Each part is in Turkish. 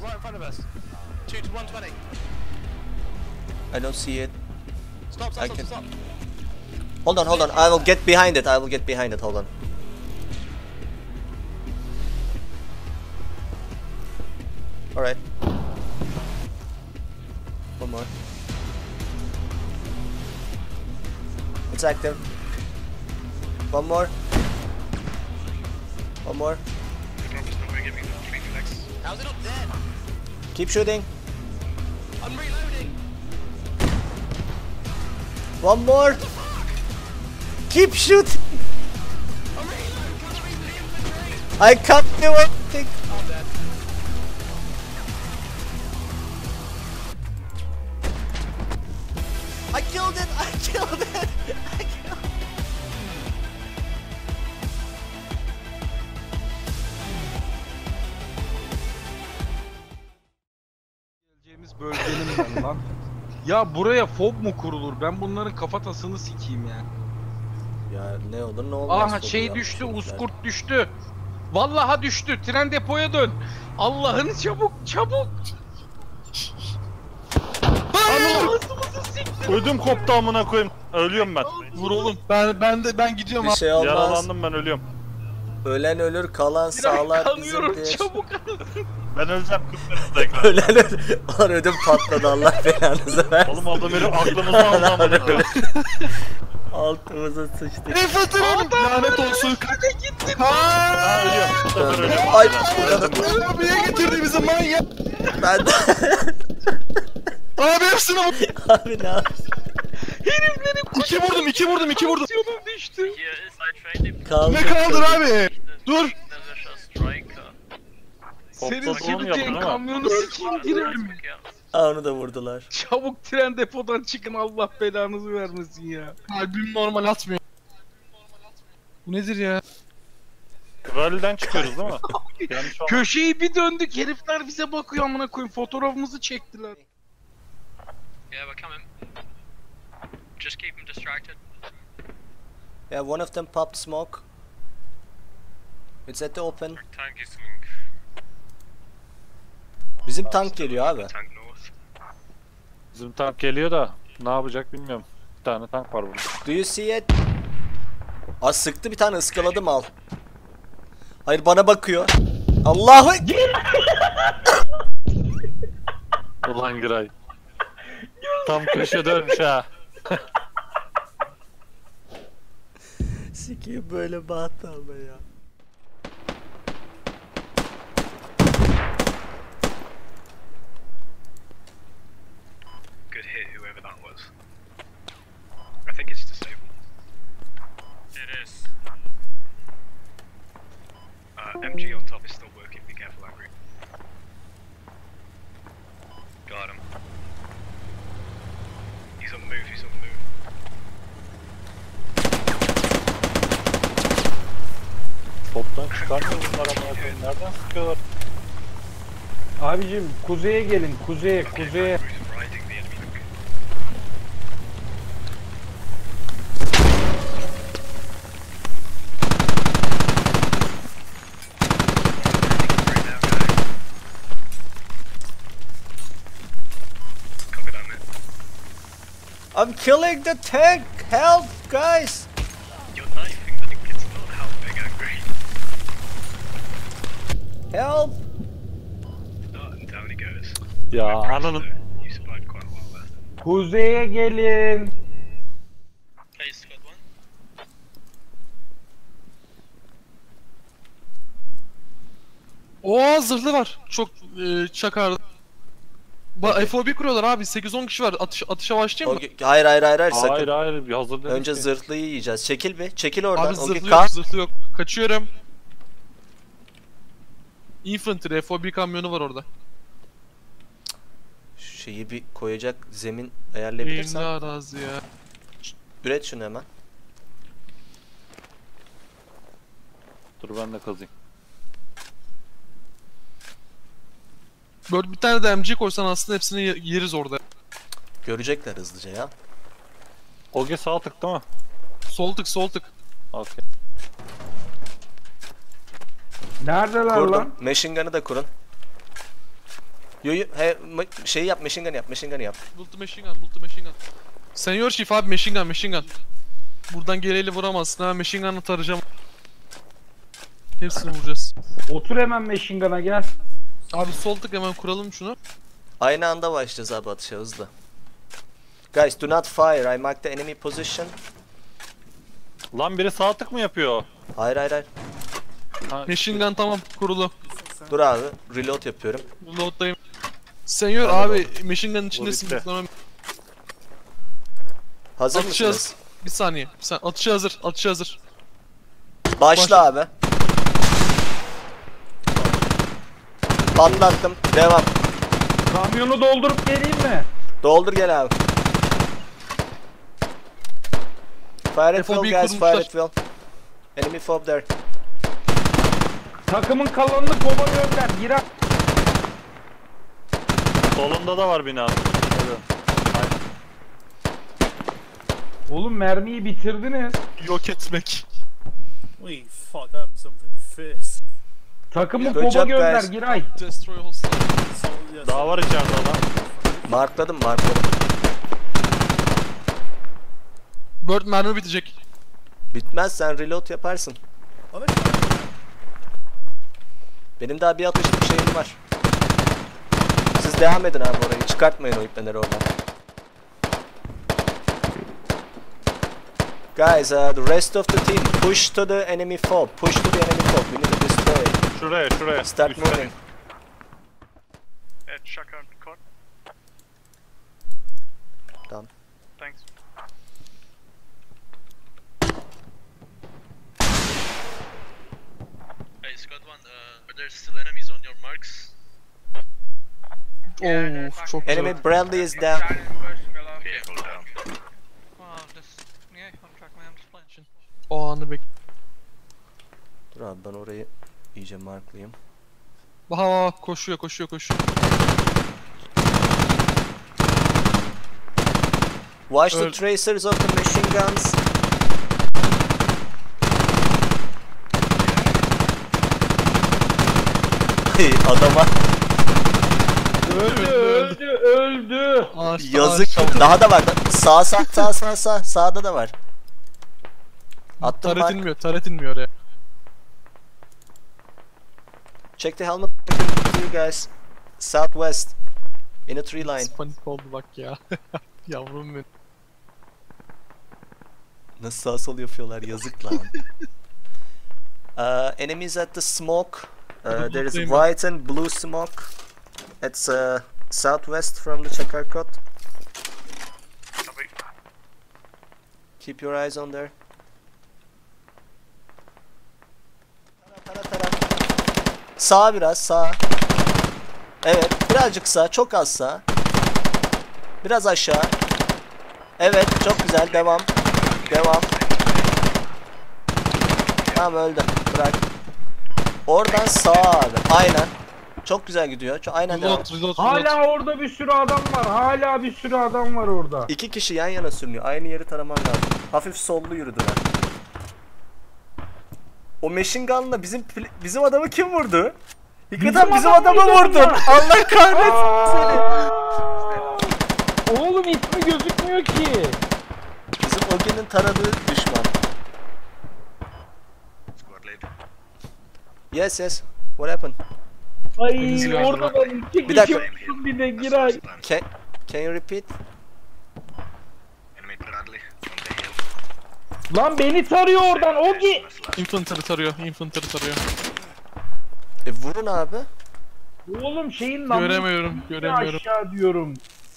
right in front of us. 2 to 120. I don't see it. Stop, stop, stop, stop. Hold on, hold on. I will get behind it. I will get behind it. Hold on. Alright. One more. It's active. One more. One more. How's it not dead? Keep shooting. I'm reloading. One more. Keep shooting. I'm reloading. Can't you read the infantry? I can't do anything. I'm dead. I killed it. I killed it. I killed it. Geleceğimiz bölgenin ben lan. Ya buraya fob mu kurulur? Ben bunların kafatasını sikeyim ya. Ya ne olur ne olmaz. Aha şey düştü, uskurt düştü. Vallaha düştü. Tren depoya dön. Allah'ını çabuk, çabuk. Ağzımızı siktir. Ödüm koptu amına koyayım. Ölüyorum ben. Vur oğlum. Ben gidiyorum Bir abi. şey olmaz. Yaralandım, ben ölüyorum. Ölen ölür, kalan sağlar Kanıyorum, bizimdir. çabuk. Ben öleceğim, kızlarım tekrar. Ölen ölür. Lan ödüm patladı, Allah belanızı versin. Oğlum adam benim aklımızı aldı amına koyayım. Altımıza sıçtık. Nefret ederim. Lanet olsun. Ha ölüyorum. Bu sefer ölüyorum. Ay, Abiye getirdi bizi manyak. ben de... Abi hepsini vur. Abi ne yapıyorsun? Heriflerin İki vurdum. kusyonum düştü. Kaldır. Ne kaldır abi? Dur. Senin Topla doğum süreceğin yaptın ama. kamyonu sikeyim girelim. Aa, onu da vurdular. Çabuk tren depodan çıkın, Allah belanızı vermesin ya. Kalbim normal atmıyor. Bu nedir ya? Kıvaliden çıkıyoruz değil mi? Yani şu an... Köşeyi bir döndük, herifler bize bakıyor amına koyayım, fotoğrafımızı çektiler. Yeah, we're coming. Just keep them distracted. Yeah, one of them popped smoke. It's at the open. Tank is Bizim tank geliyor abi. tank north. Bizim tank geliyor da ne yapacak bilmiyorum. Bir tane tank var burada. Do you see it? Aa, sıktı bir tane, ıskaladım al. Hayır, bana bakıyor. Allahu... Ulan Giray. Tam köşe dönmüş ha. Sikiyim böyle bahtı ama ya. Good hit, whoever that was. I think it's disabled. It is. MG on top is still working. Be careful, Angry. Got him. He's on the move. He's on the move. Toptan çıkarmıyor bunlar amına koyayım. Nereden sıkıyorlar? Abicim kuzeye gelin, kuzeye. Who's riding the enemy tank? Copy that, mate. I'm killing the tank! Help, guys! You're knifing the tank. It's not helping, Angry. Help! And down he goes. Ya ananın. You survived quite a while there. Kuzeye gelin. Hey, squad one. Oo, zırhlı var. Çok çakar. FOB kuruyorlar abi. 8-10 kişi var. Atışa başlayayım mı? Hayır sakın. Hayır hayır, bir hazır dedik Önce ki. zırhlıyı yiyeceğiz. Çekil bir. Çekil oradan. Abi Ogi, zırhlı yok. Kaçıyorum. Infantry FOB kamyonu var orada. Şu şeyi bir koyacak zemin Eğimli ayarlayabilirsen. arazi ya. Üret şunu hemen. Dur ben de kazayım. Böyle bir tane de MG koysan aslında hepsini yeriz orada. Görecekler hızlıca ya. Oge sağ tık değil mi? Sol tık. Okey. Neredeler Kurdum. lan? Machine gun'ı da kurun. Yo yo şey yap, machine gun yap, machine gun yap. Bultu machine gun, bultu machine gun. Senior Chief abi machine gun, machine gun. Buradan geleyle vuramazsın ha, machine gun'la tarayacağım. Hepsini vuracağız. Otur hemen machine gun'a gel. Abi sol tık hemen kuralım şunu. Aynı anda başlayacağız abi atışa hızlı. Guys do not fire. I mark the enemy position. Lan biri sağ tık mı yapıyor? Hayır hayır hayır. Ha, Machine gun tamam kurulu. Dur abi. Reload yapıyorum. Reload'dayım. Senior abi machine gun'ın içindesin. bitti. Muhtemelen. Hazır Atacağız. mısınız? Bir saniye. Atışa hazır. Atışa hazır. Başla abi. Patlattım. Devam. Kamyonu doldurup geleyim mi? Doldur gel abi. Fire at FOB will guys. kurmuşlar. Fire at will. Enemy fob there. Takımın kalanını kova gönder. Gir at. solunda da var binanın. Oğlum mermiyi bitirdiniz. Yok etmek. We fucked them something fierce. Takımı Good kova job, gönder guys. Giray. Destroy hostile. So, yes. Daha var içeride adam. Markladım markladım. Bird mermi bitecek. Bitmez sen reload yaparsın. Oh, they- Benim daha bir atışlık şeyim var. Siz devam edin abi orayı. Çıkartmayın o ipneleri oradan. Guys, the rest of the team push to the enemy fob. Push to the enemy fob. We need to destroy it. Şuraya. Start Üstte. moving. Shotgun caught. Tamam. Thanks. Hey, Squad 1, are there still enemies on your marks? Of çok güzel. Enemy Bradley is down. Yeah, hold down. O anı bek. Dur abi ben orayı iyice marklayayım. Bak koşuyor. Watch the Öl- tracers of the machine guns. Adama Öldü. Ağaçta, yazık. ağaçta. Daha da var. Sağ. Sağda da var. Attım mark. Taret inmiyor oraya. Check the helmet you guys. Southwest. In a tree line. Panik oldu bak ya. Yavrum benim. Nasıl sağ sol yapıyorlar yazık lan. Enemies at the smoke. There is white and blue smoke. It's southwest from the Chakarkot. Copy. Keep your eyes on there. Tara. Sağ biraz sağ. Evet birazcık sağ, çok az sağ. Biraz aşağı. Evet çok güzel, devam. Tamam öldü, bırak. Oradan sağ abi, aynen. Çok güzel gidiyor, aynen devam. Reload. Hala orada bir sürü adam var. Orada. 2 kişi yan yana sürünüyor, aynı yeri taraman lazım. Hafif sollu yürüdüler. O machine gun'la bizim adamı kim vurdu? Hakikaten bizim adamı vurdun. Allah kahretsin seni. Oğlum ismi gözükmüyor ki. Bizim Ogi'nin taradığı düşman. Squad lead. Yes. What happened? Ay Deniz orada galiba. da iki Bir dakika. kişi vurdum bir de Giray. Can you repeat? Enemy Bradley from the hill. Lan beni tarıyor oradan Ogi. Infantry tarıyor. Vurun abi. Oğlum şeyin lan. Göremiyorum. Aşağı diyorum.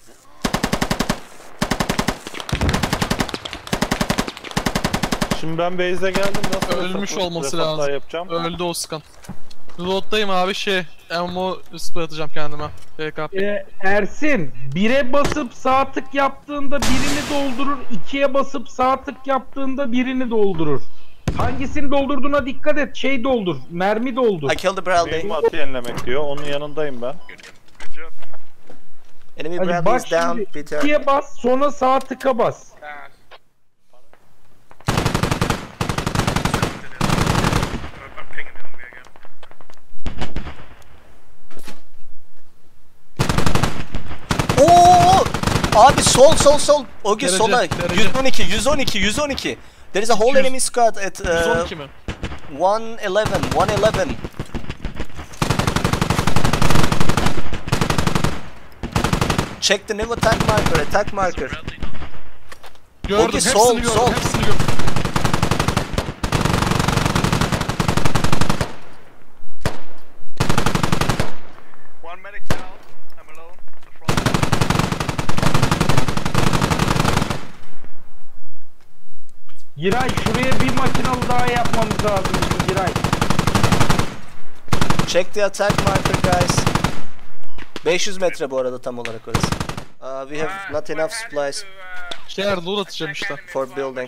Şimdi ben base'e geldim. Nasıl Ölmüş hesap- olması hesaplar lazım. yapacağım. Öldü Oskan. Reload'dayım abi ammo spray atacağım kendime. BKP. Ersin 1'e basıp sağ tık yaptığında birini doldurur, 2'ye basıp sağ tık yaptığında birini doldurur. Hangisini doldurduğuna dikkat et. Doldur. Mermi doldur. I killed the Bradley. Benim atı yenilemek diyor. Onun yanındayım ben. Good job. Enemy Hadi Bradley bak is down. şimdi Peter. 2'ye bas sonra sağ tıka bas. I'm pinging the enemy again. Abi sol. Ogi Derece, sola. derece. 112. There is a whole 200. enemy squad at 112 mi? 111. Check the new attack marker. Gördüm, Ogi, hepsini sol, gördüm, sol. hepsini gördüm. One medic down. I'm alone. The front. Giray şuraya bir makinalı daha yapmamız lazım bizim Giray. Check the attack marker guys. 500 metre bu arada tam olarak orası. We have not enough supplies Şeyler loot atacağım işte. for building.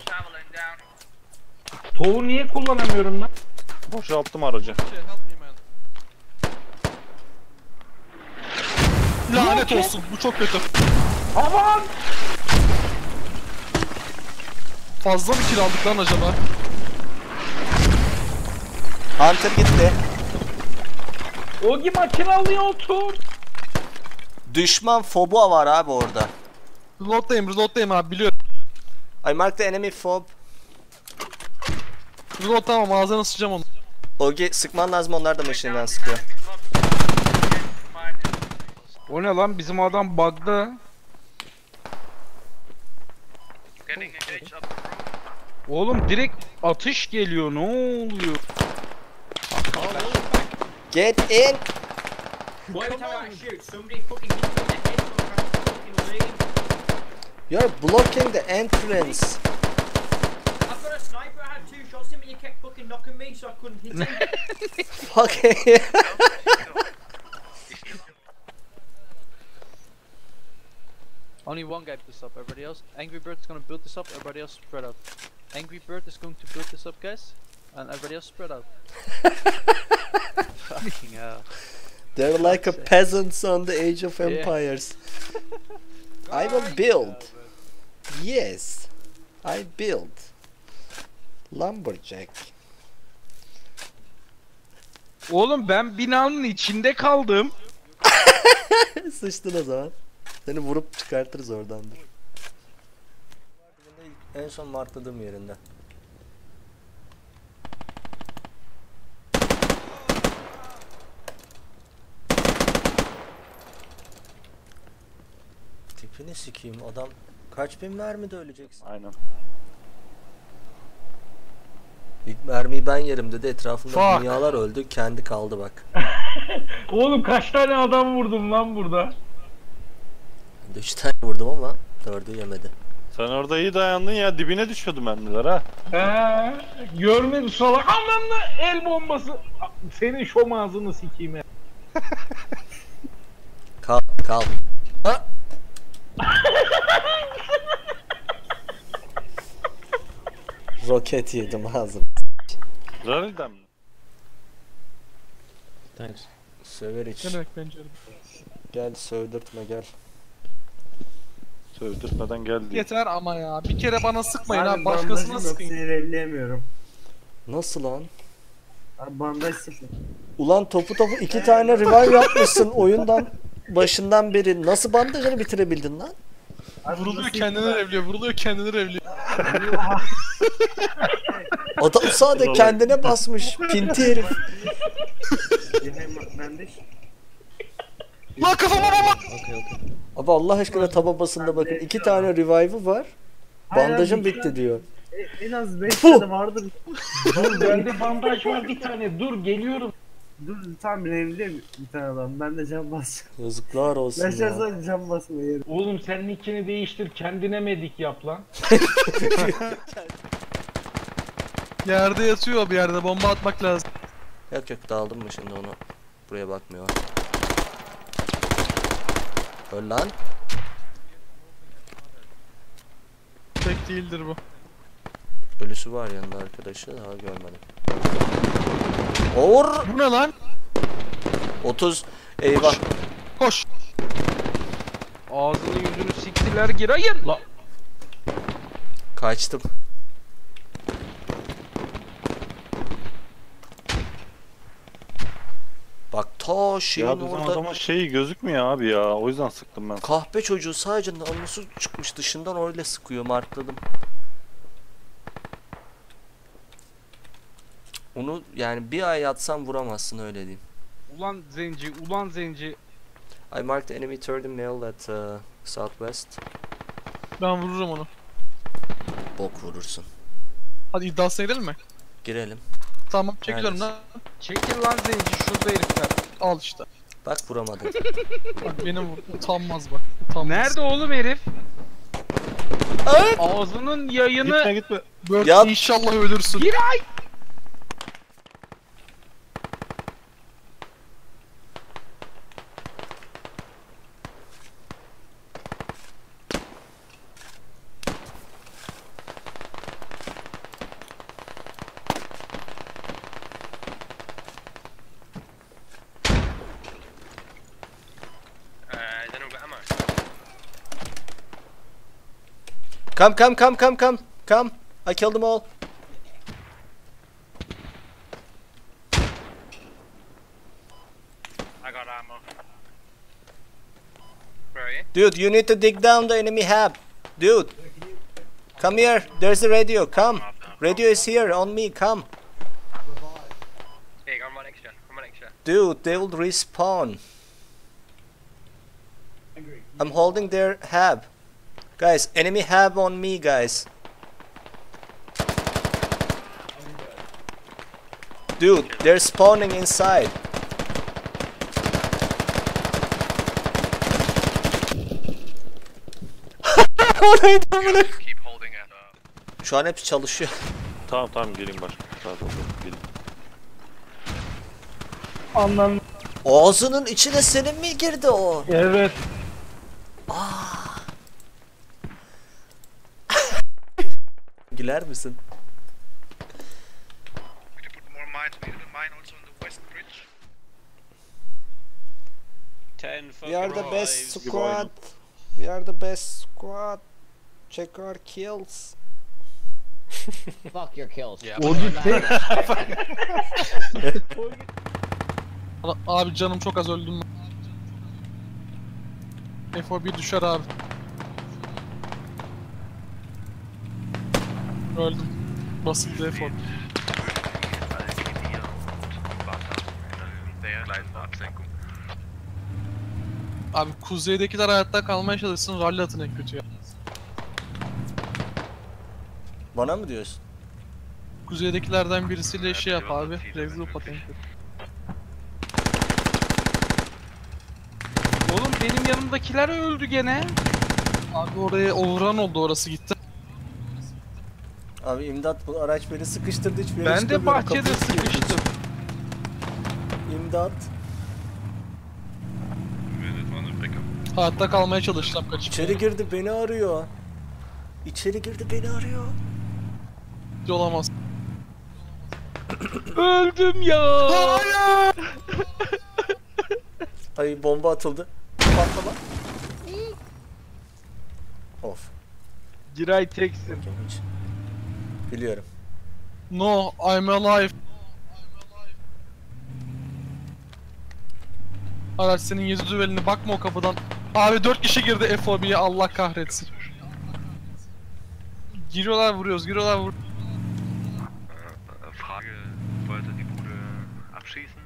Toğu niye kullanamıyorum ben? Boşalttım aracı. Lanet olsun, bu çok kötü. Aman! Fazla mı kill aldık lan acaba? Hunter gitti. Ogi makinalıya otur. Düşman fobu var abi orada. Reload'dayım abi, biliyorum. I marked the enemy fob. Reload tamam, ağzına sıçacağım onu. Ogi sıkman lazım, onlar da machine'den sıkıyor. O ne lan, bizim adam bug'da. Getting engaged up the road. Oğlum direkt atış geliyor, ne oluyor? Get in. Why every time I shoot, somebody fucking hits me in the head so I can't fucking leave? You're blocking the entrance. I've got a sniper, I had 2 shots in me, you kept fucking knocking me so I couldn't hit him. Fucking. Only one guy built this up, everybody else. Angry Bird's gonna build this up, everybody else spread out. Angry Bird is going to build this up, guys, and everybody else spread out. Fucking hell. They're like a peasants on the Age of Yeah. Empires. I will build. Yes, I build. Lumberjack. Oğlum ben binanın içinde kaldım. Sıçtın o zaman. Seni vurup çıkartırız oradan dur. En son markladığım yerinde. Tipini sikeyim adam. Kaç bin mermide öleceksin? Aynen. İlk mermiyi ben yerim dedi, etrafında Fuck. dünyalar öldü, kendi kaldı bak. Oğlum kaç tane adam vurdum lan burada? Ben de 3 tane vurdum ama 4'ü yemedi. Sen orada iyi dayandın ya, dibine düşüyordu mermiler ha. Görmedi salak. Anlamda el bombası. Senin şom ağzını sikeyim ya. Kal. Ha! Roket yedim ağzım. Rariden mi? Thanks. Söver iç. Ne demek pencerem? Gel sövdürtme gel. Sövdürtmeden geldi. Yeter ama ya, bir kere bana sıkmayın abi, başkasına sıkın. Sinirleyemiyorum. Nasıl lan? Abi bandaj sıfır. Ulan topu 2 tane revive yapmışsın oyundan başından beri. Nasıl bandajını bitirebildin lan? Abi Vuruluyor nasıl kendini yapayım revliyor, vuruluyor kendini revliyor. Adam sadece kendine basmış. Pinti herif. ben? Bandaj. Lan kafama baba! Abi Allah aşkına taba basında bakın. 2 tane revive'ı var. Bandajım Hayır abi, bitti diyor. En az 5 tane vardır. Dur bende bandaj var bir tane. Dur geliyorum. Dur tam revli bir tane adam. Ben de cam basacağım. Yazıklar olsun Ben ya. şahsen cam basmayı yerim. Oğlum sen nickini değiştir, kendine medik yap lan. Yerde yatıyor, bir yerde bomba atmak lazım. Yok dağıldım mı şimdi onu? Buraya bakmıyor. Öl lan. Tek değildir bu. Ölüsü var yanında arkadaşı. Daha görmedim. Or Bu ne lan? 30. Eyvah. Koş. Ağzını yüzünü siktiler girayın. La. Kaçtım. Bak Ta şeyin Ya bizim orada adama şey gözükmüyor abi ya. O yüzden sıktım ben. kahpe çocuğu sadece namusu çıkmış dışından öyle sıkıyor, markladım. Onu yani bir ay yatsam vuramazsın, öyle diyeyim. Ulan zenci, ulan zenci. I marked the enemy third male at southwest. Ben vururum onu. Bok vurursun. Hadi iddiasına gidelim mi? Girelim. Tamam çekiyorum Neredesin? lan. Çekil lan zenci, şurada herifler. Al işte. Bak vuramadın. Bak benim utanmaz bak. Utanmaz. Nerede oğlum herif? Ay! Ağzının yayını... Gitme. Bird Yat. inşallah ölürsün. Giray! Then we've got ammo. Come. I killed them all. I got ammo. Where are you? Dude, you need to dig down the enemy hab. Dude. Come here. There's the radio. Come. Radio is here on me. Come. Here, I'm right next to you. I'm right next to you. Dude, they will respawn. I'm holding their hab. Guys, enemy hab on me, guys. Dude, they're spawning inside. Keep holding it. Şu an hepsi çalışıyor. Tamam gelin başka. Tamam, gelin. Anlam. Ağzının içine senin mi girdi o? Evet. Güler misin? We need to put more mines. We need a mine also on the west bridge. 10 We are the best squad. We are the best squad. Check our kills. Fuck your kills. O gitti. Abi canım çok az, öldüm ben. FOB düşer abi. Öldüm. Basit bir FOB. Abi kuzeydekiler hayatta kalmaya çalışsın, rally atın en kötü ya. Bana mı diyorsun? Kuzeydekilerden birisiyle şey yap abi, Rexloop at en kötü. Oğlum benim yanımdakiler öldü gene. Abi oraya overrun oldu, orası gitti. Abi imdat, bu araç beni sıkıştırdı, hiçbir yere Ben de çıkamıyorum. bahçede Kapıyı sıkıştı. sıkıştım. İmdat. Hayatta kalmaya çalışacağım, kaçıp. İçeri girdi, beni arıyor. İçeri girdi, beni arıyor. Olamaz. Öldüm ya. Hayır! Ay, bomba atıldı. Patlama. Of. Giray teksin. Hiç. Biliyorum. No, I'm alive. Araç senin yüzü düvelini, bakma o kapıdan. Abi 4 kişi girdi FOB'ye, Allah kahretsin. Giriyorlar vuruyoruz, giriyorlar vur. Frage, wollte die Bude abschießen?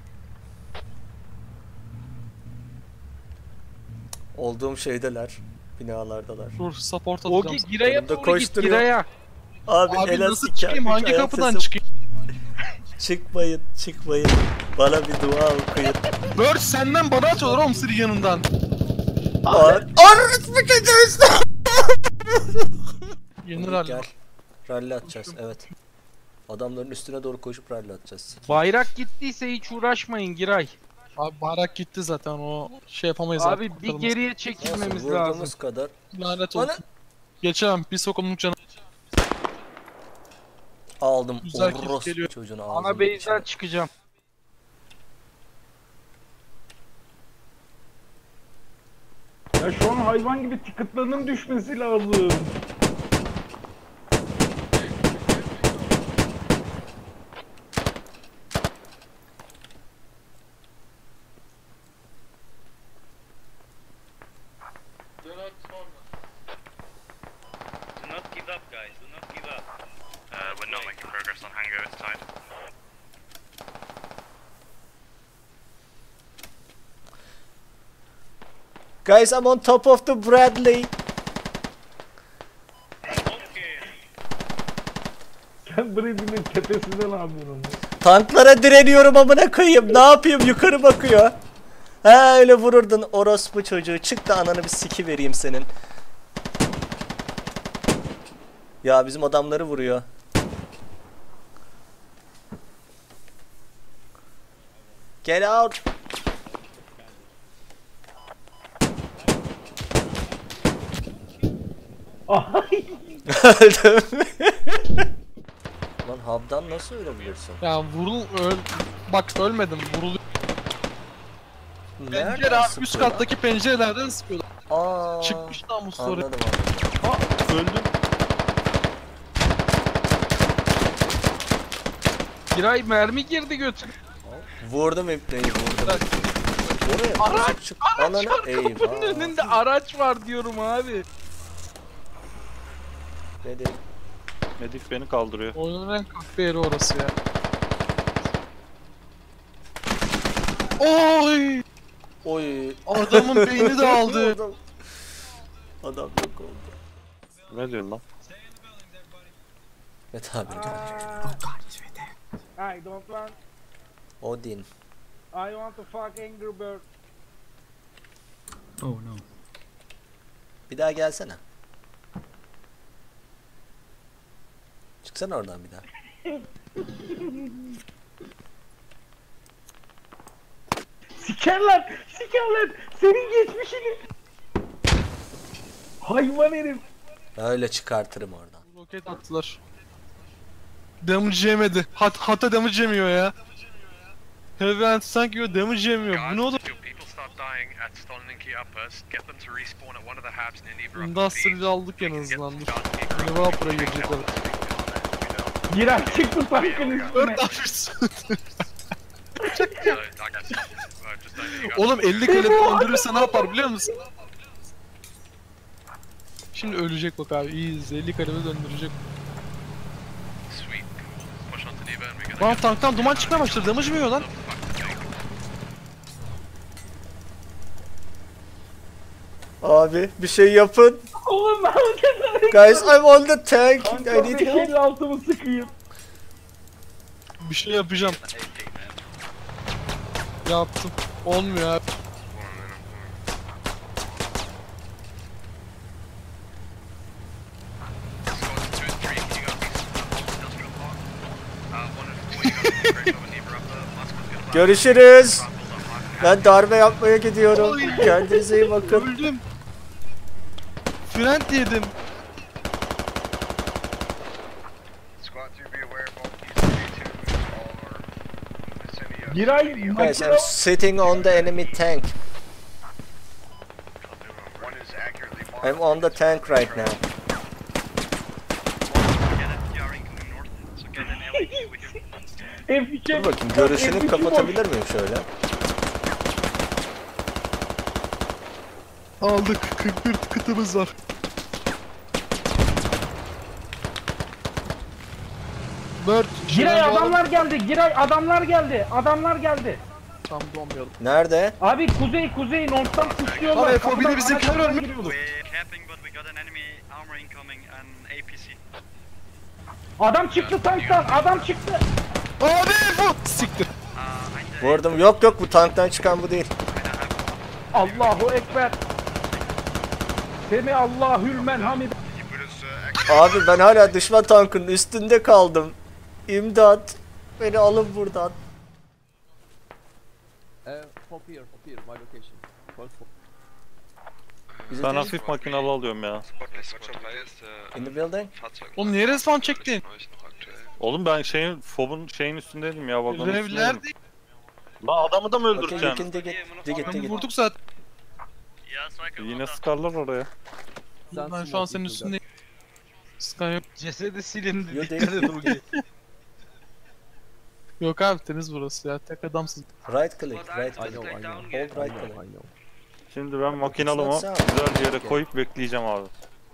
Olduğum şeydeler. Binalardalar. Dur, support atacağım. Ogi sana. Giray'a Yanımda doğru git koşturuyor. Giray'a. Abi, Abi el nasıl asik çıkayım, ya. hangi Ayak kapıdan sesim- çıkayım? Çıkmayın. Bana bir dua okuyun. Bird senden bana atıyorlar oğlum, Siri yanından. Arrrrt sıkacağız. Yenir abi. Gel. Rally atacağız, evet. Adamların üstüne doğru koşup rally atacağız. Bayrak gittiyse hiç uğraşmayın Giray. Abi bayrak gitti zaten, o şey yapamayız Abi artık, bir kurtarılmaz. geriye Nasıl çekilmemiz vurduğumuz lazım. kadar. Lanet Bana- olsun. Geçemem, bir sokumluk canım. Aldım. Güzel kill Orospu geliyor. çocuğunu Ana ağzımın base'den içine. çıkacağım. Ya şu an hayvan gibi tıkıtlarının düşmesi lazım. Guys, I'm on top of the Bradley. Sen Bradley'nin tepesinde ne yapıyorsun? Tanklara direniyorum amına koyayım. Ne yapayım? Yukarı bakıyor. Ha öyle vururdun orospu çocuğu. Çık da ananı bir siki vereyim senin. Ya bizim adamları vuruyor. Get out. Öldüm. Lan hub'dan nasıl ölebilirsin? Ya bak ölmedim, vuruluyor. Pencere abi, üst sıkıyorlar? kattaki pencerelerden sıkıyorlar. Aa, Çıkmış namusları. anladım abi. Öldüm. Giray mermi girdi götür. Vurdum ipneyi vurdum. Oraya Araç, nasıl çık? Ananı Araç var kapının eyvah. önünde, araç var diyorum abi. Dedi. Medik beni kaldırıyor. Oyunun en kahpe yeri orası ya. Oy! Oy. Adamın beyni dağıldı. Adam yok oldu. Ne diyorsun lan? Ne tabi? I don't want. Odin. I want to fuck Angry Bird. Bir daha gelsene. Çıksana oradan bir daha. Sikerler! Sikerler! Senin geçmişini! Hayvan herif! Öyle çıkartırım oradan. Roket attılar. Damage yemedi. Hatta damage yemiyor ya. Heavy anti-tank yiyor, damage yemiyor. Bu ne oğlum? If your people start dying at Stolninki Outpost, get them to respawn at one of the hubs near Libra. Industrial'i aldık en azından. Dur. Developer'a girecekler. Giray çıktı tankın üstüne. 4 hafif. Oğlum 50 kalede öldürürse ne yapar biliyor musun? Şimdi ölecek bak abi, iyi izle. 50 kalede döndürecek. Lan tanktan duman çıkmaya başladı, damage mi yiyor lan? Abi bir şey yapın. Oğlum ne yapacağız? Guys, I'm on the tank. I Kanka need help. 556 mı sıkayım? Bir şey yapacağım. Yaptım. Olmuyor abi. Görüşürüz. Ben darbe yapmaya gidiyorum. Kendinize iyi bakın. Öldüm. Frent yedim. Giray Guys, I'm sitting on the enemy tank. I'm on the tank right now. Dur bakayım, görüşünü kapatabilir miyim şöyle? Aldık. 41 kıtımız var. Bird. Giray adamlar geldi. Giray adamlar geldi. Adamlar geldi. Tam donmayalım. Nerede? Abi kuzey north'tan kuşluyorlar. Abi FOB'de bizimkiler ölmüş. Adam çıktı tanktan. Adam çıktı. Abi bu siktir. Vurdum. Yok bu tanktan çıkan bu değil. Allahu Ekber. Semi Allahül Menhamid. Abi ben hala düşman tankının üstünde kaldım. İmdat. Beni alın buradan. Pop here, my location. Ben hafif makinalı alıyorum ya. In the building? Oğlum niye respawn çektin? Oğlum ben FOB'un şeyin üstündeydim ya, vagonun Revler üstündeydim. değil. La adamı da mı Okay, you öldüreceksin? can dig it. Dig it. Vurduk zaten. Yine sıkarlar oraya. Ben şu an senin üstündeyim. Sky yok. Cesedi silindi. Yo, Dikkat et Ugi. Yok abi, temiz burası ya. Tek adamsız. Right click. Hold right click. Şimdi ben makinalımı güzel bir yere koyup bekleyeceğim abi.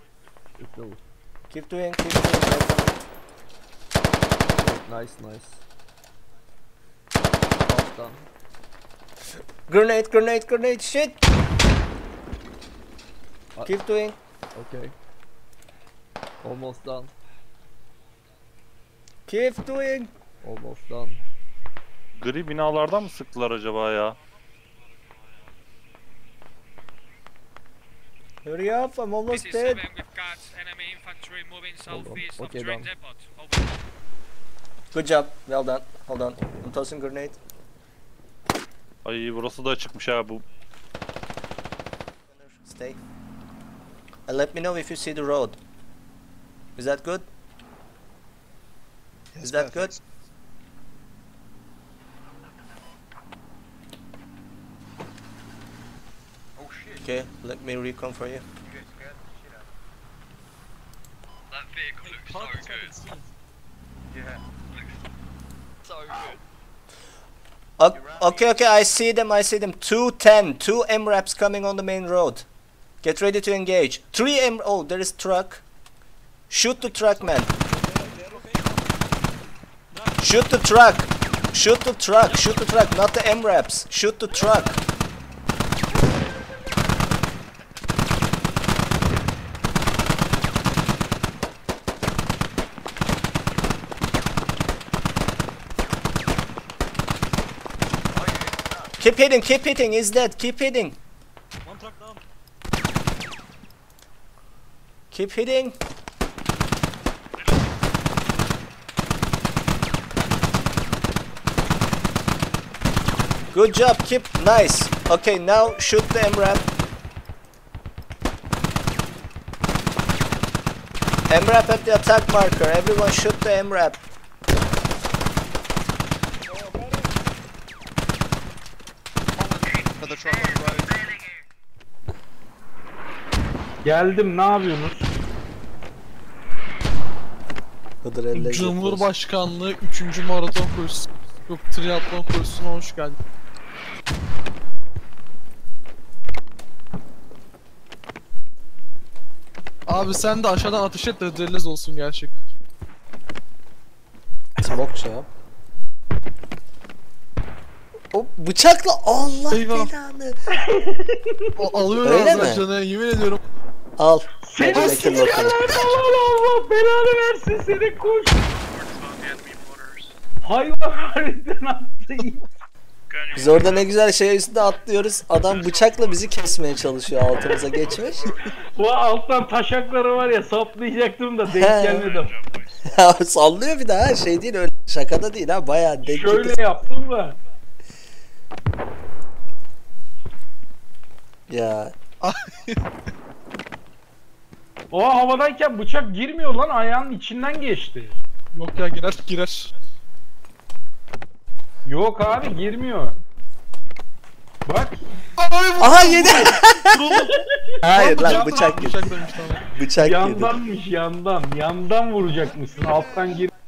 Keep doing. Nice. Grenade, shit! Keep doing. Okay. Almost done. Keep doing. Almost done. Gri binalardan mı sıktılar acaba ya? Hurry up, I'm almost This is dead. 7, we've got enemy infantry moving Hold on. southeast of Okay, train done. depot. Over. Good job. Well done. Hold on. I'm tossing grenade. Ay burası da çıkmış ha bu. Stay. And let me know if you see the road. Is that good? Is that good? Oh shit. Okay, let me recon for you. You guys scared the shit out That vehicle looks so good. of me. Yeah. So good. Okay, I see them, 210, 2 MRAPs coming on the main road. Get ready to engage. 3 oh, there is truck. Shoot the truck, man. Shoot the truck. Shoot the truck, not the MRAPs. Shoot the truck. Keep hitting, he's dead, keep hitting. One truck down. Keep hitting. Good job, keep, nice. Okay, now shoot the MRAP. MRAP at the attack marker, everyone shoot the MRAP. For the truck on the road. Geldim, ne yapıyorsunuz? Hıdır elle Cumhurbaşkanlığı 3. maraton koşusu. Yok, triatlon koşusuna hoş geldin. Abi sen de aşağıdan ateş et de hıdrellez olsun gerçek. Smoke şey yap. O bıçakla Allah Eyvah. belanı. O alıyor Öyle ağzına mi? canı, yemin ediyorum. Al. Seni Hadi s***ler bekle bakalım. Allah belanı versin seni kuş. Towards the enemy waters. Hayvan harbiden attı. Biz orada ne güzel şey üstünde atlıyoruz. Adam bıçakla bizi kesmeye çalışıyor, altımıza geçmiş. Bu alttan taşakları var ya, saplayacaktım da denk He. gelmedim. Sallıyor bir daha, şey değil öyle, şakada değil ha, bayağı denk Şöyle getir- yaptım da. Ya O havadayken bıçak girmiyor lan, ayağının içinden geçti. Yok ya, girer. Yok abi, girmiyor. Bak. aha yedi. Hayır lan, bıçak yedi. Bıçaklamış tamam. Bıçak yedi. Yandanmış, yandan. Yandan vuracakmışsın, alttan gir.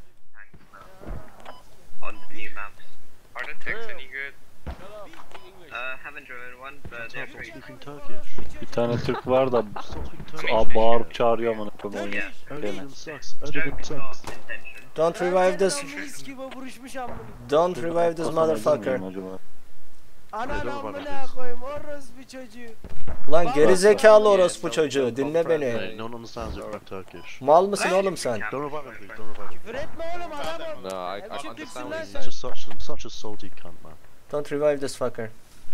On the new maps. Are the techs any good? Haven't driven one, but they're free. Bir tane Türk var da bağırıp çağırıyor amına koyayım oyunu. Gene. Joke is not intention. Don't revive this. Don't revive this motherfucker. Acaba? Ananı amına koyayım, orospu çocuğu. Ulan gerizekalı orospu çocuğu, dinle beni. No one understands it from Turkish. Mal mısın oğlum sen? Don't revive him, please. Don't revive him. Küfür etme oğlum adamım. No, I Hemşire understand Türksün what lan he's sen. just such a salty cunt, man. Don't revive this fucker.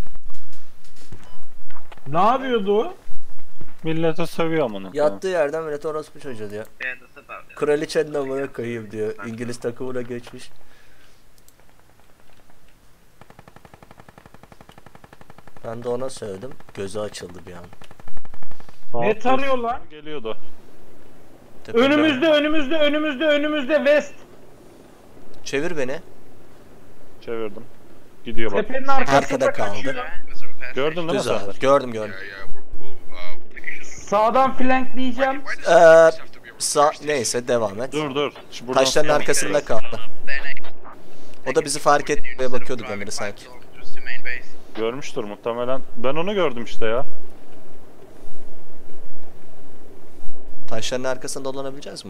Ne yapıyordu o? Millete sövüyor amına koyayım. Yattığı yerden millet orospu çocuğu diyor. Yeah, that's about it. Kraliçenin amına koyayım diyor. İngiliz takımına geçmiş. Ben de ona söyledim. Gözü açıldı bir an. Ne tarıyor lan? Geliyordu. Tepeden- Önümüzde west. Çevir beni. Çevirdim. Gidiyor bak. Tepenin arkasında Arkada kaldı. kaçıyor. Gördün değil mi Güzel. sen? Gördüm. Sağdan flankleyeceğim. Neyse devam et. Dur. Şu buradan Taşların arkasında kaldı. O da bizi fark etmeye bakıyordu Demir'i sanki. görmüştür muhtemelen. Ben onu gördüm işte ya. Taşların arkasında dolanabileceğiz mi?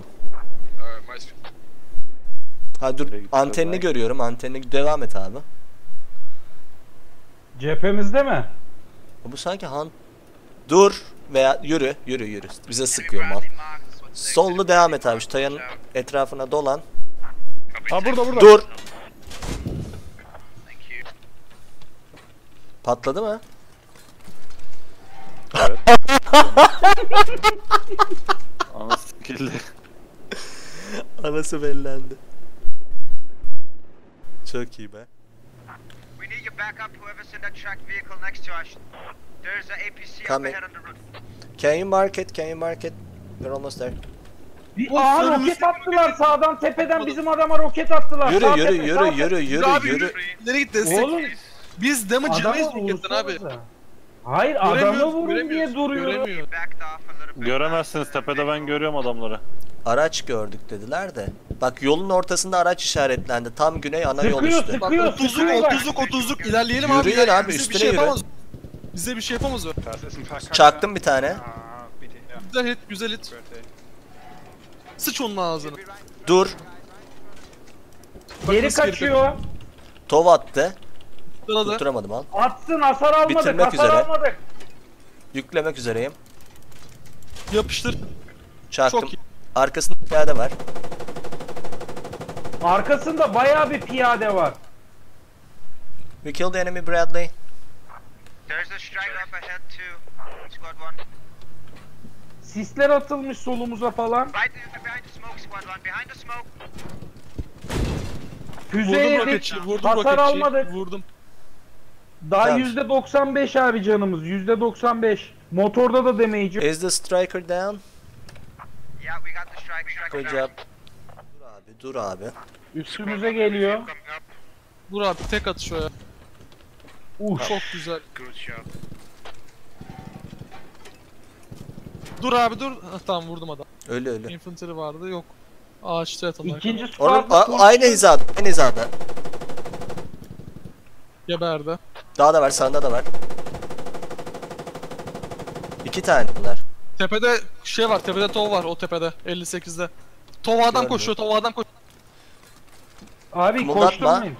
Ha dur, antenini görüyorum. Antenini devam et abi. Cephemizde mi? Bu sanki Dur veya yürü. Bize sıkıyor mal. Sollu devam et abi. Şu tayanın etrafına dolan. Ha burada. Dur. Patladı mı? Evet. Anası sikildi. Anası bellendi. Çok iyi be. We need your backup, whoever's in that tracked vehicle next to us. There's an APC up Coming. ahead on the road. Can you mark it? We're almost there. Aa roket attılar sağdan tepeden bizim adama roket attılar. Yürü Sağ yürü tepe, sağ tepe. yürü. Nereye git destek? Oğlum Biz damage adamı yemeyiz roketten abi. vursanıza. Hayır adamı vurun diye duruyorum. Göremiyor. Backed off a little bit. Göremezsiniz, tepede ben görüyorum adamları. Araç gördük dediler de. Bak yolun ortasında araç işaretlendi. Tam güney ana yol üstü. Bak Sıkıyor. 30'luk ilerleyelim abi. Yürüyün abi, Bize üstüne bir şey yürü. yapamaz. Bize bir şey yapamaz o. Çaktım bir tane. Güzel hit. Sıç onun ağzını. Dur. Geri nasıl geri kaçıyor. Tov attı. Sırada. Tutturamadım al. Atsın hasar almadık. Bitirmek hasar üzere. almadık. Yüklemek üzereyim. Yapıştır. Çaktım. Çok iyi. Arkasında piyade var. Arkasında bayağı bir piyade var. We killed the enemy Bradley. There's a strike up ahead too. Squad 1. Sisler atılmış solumuza falan. Right behind the smoke, squad 1. Behind the smoke. Füze Vurdum yedik. roketçiyi. Hasar almadık. Vurdum. Daha Tamam. %95 abi canımız. %95. Motorda da damage. Is the striker down? Yeah, we got the strike. Good job. Dur abi. Üstümüze geliyor. Vur abi tek atış o ya. Çok güzel. Good job. Dur abi dur. Ah, tamam vurdum adam. Ölü. Infantry vardı yok. Ağaçta yatanlar. İkinci Onun squad aynı hizada. Geberdi. Daha da var, sağında da var. 2 tane bunlar. Tepede şey var, tepede tov var o tepede 58'de. Tova'dan Görmüyor. koşuyor, Tova'dan koşuyor. Abi Kımıldatma. koşturmayın.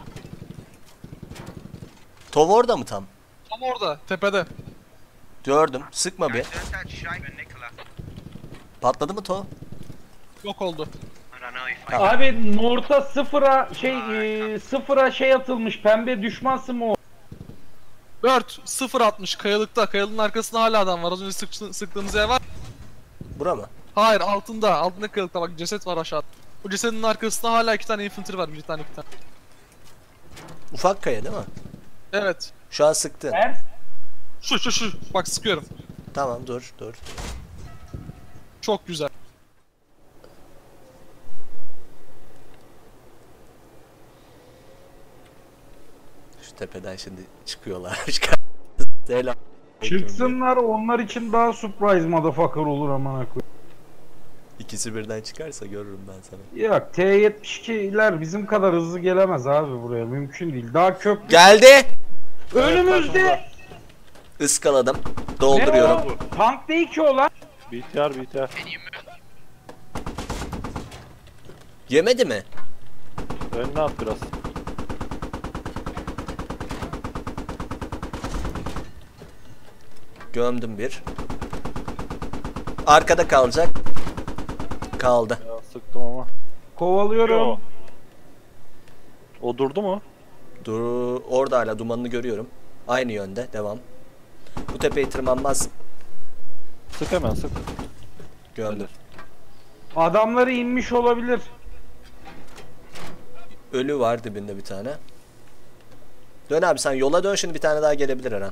Tov orada mı tam? Tam orada, tepede. Gördüm. Sıkma bir. There's that strike in Nikola. Patladı mı Tov? Yok oldu. I don't know if I Tamam. Abi North'a sıfıra şey atılmış pembe düşman smoke. Bird 0.60 kayalıkta. Kayalığın arkasında hala adam var. Az önce sıktığımız yer var. Bura mı? Hayır altında. Altında kayalıkta bak ceset var aşağıda. O cesedin arkasında hala 2 tane infantry var. Bir tane 2 tane. Ufak kaya değil mi? Evet. Şu an sıktın. Şu. Bak sıkıyorum. Tamam dur. Çok güzel. Şu tepeden şimdi çıkıyorlar. Selam. Çıksınlar onlar için daha surprise motherfucker olur amına koyayım. İkisi birden çıkarsa görürüm ben sana. Yok T-72'ler bizim kadar hızlı gelemez abi buraya mümkün değil. Daha köprü Geldi. önümüzde. Iskaladım. Dolduruyorum. Ne o? Tank değil ki o lan. BTR. Yemedi mi? Önüne at biraz. Gömdüm bir. Arkada kalacak. Kaldı. Ya sıktım ama. Kovalıyorum. Yo. O durdu mu? Dur, orada hala dumanını görüyorum. Aynı yönde. Devam. Bu tepeyi tırmanmaz. Sık hemen sık. Gömdüm. Adamları inmiş olabilir. Ölü var dibinde bir tane. Dön abi sen yola dön şimdi bir tane daha gelebilir her an.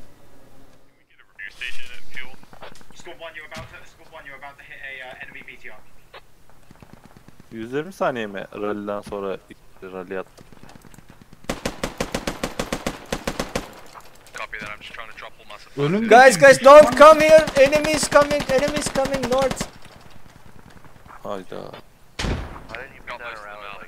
Squad 1, you're about to hit a enemy BTR. 120 saniye mi rally'den sonra rally attım? Copy that, I'm just trying to drop all my supplies. Önümde Guys don't come here. Enemies coming north. Hayda. Got most of them out.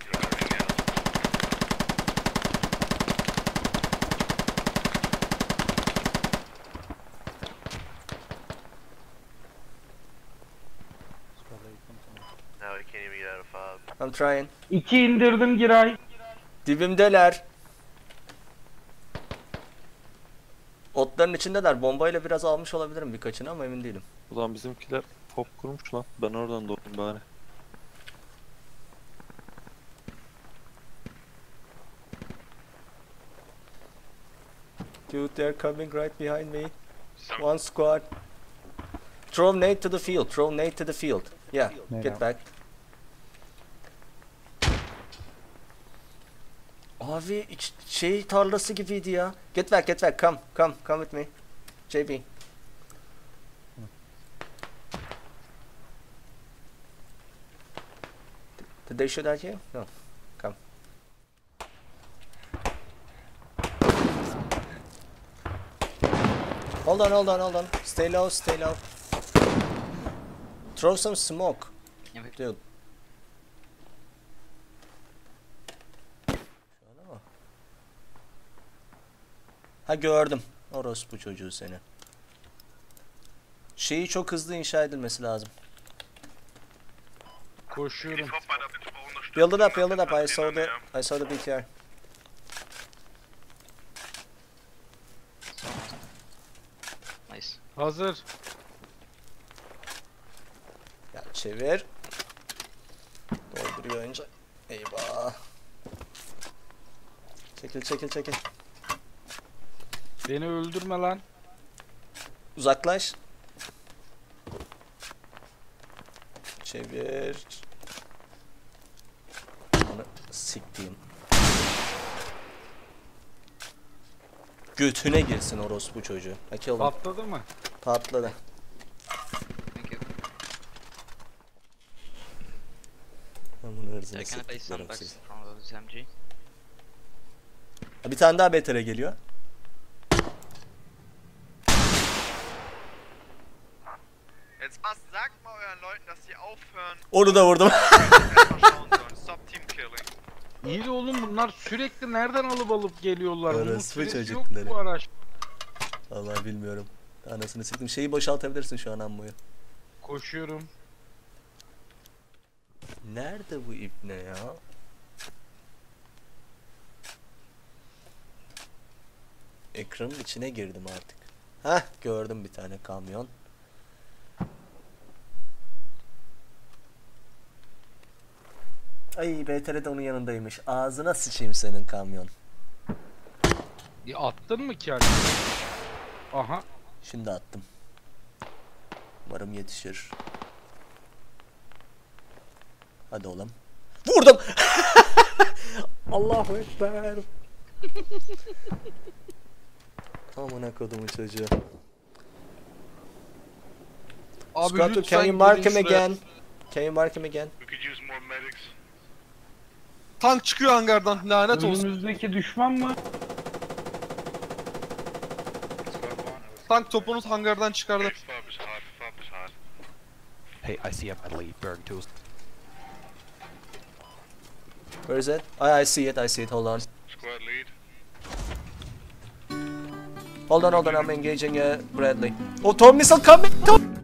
Now we can't even get out of fob. I'm trying. 2 indirdim Giray. Dibimdeler. Otlar Bunların içindeler. Bombayla biraz almış olabilirim birkaçını ama emin değilim. Ulan bizimkiler pop kurmuş lan. Ben oradan doğdum bari. Dude, they're coming right behind me. One squad. Throw nade to the field. Throw nade to the field. Yeah, get back. Abi şey tarlası gibiydi ya. Get back, get back. Come with me. JB. Did they shoot at you? No. Come. Hold on. Stay low. Throw some smoke. Dude. Ha gördüm. Orospu çocuğu seni. Şeyi çok hızlı inşa edilmesi lazım. Koşuyorum. Build it up. I saw the BTR. Nice. Hazır. Ya çevir. Dolduruyor önce. Eyvah. Çekil. Beni öldürme lan. Uzaklaş. Çevir. Onu siktiğim. Götüne girsin orospu çocuğu. Patladı mı? Patladı. Ben bunu hırzını siktirim siz. Bir tane daha BTR geliyor. Jetzt was sagt mal euren Leuten, dass sie aufhören. Onu da vurdum. Stop team killing. İyi de oğlum bunlar sürekli nereden alıp geliyorlar? Orospu çocukları. Bu araç. Vallahi bilmiyorum. Anasını siktim. Şeyi boşaltabilirsin şu an ammoyu. Koşuyorum. Nerede bu ibne ya? Ekranın içine girdim artık. Heh, gördüm bir tane kamyon. Ay, BTR de onun yanındaymış. Ağzına sıçayım senin kamyon. Attın mı ki? Aha. Şimdi attım. Umarım yetişir. Hadi oğlum. Vurdum. Allahu Ekber. Amına kodumun çocuğu. Abi Scott, lütfen can you mark gelin him şuraya. again? Can you mark him again? We could use more medics. Tank çıkıyor hangardan. Lanet olsun. Önümüzdeki düşman mı? Tank topunuz hangardan çıkardı. Fob is hot. Hey, I see him at lead, Berg tools. Where is it? I see it. Hold on. Squad lead. Hold on. I'm engaging Bradley. Oh, Tom missile coming!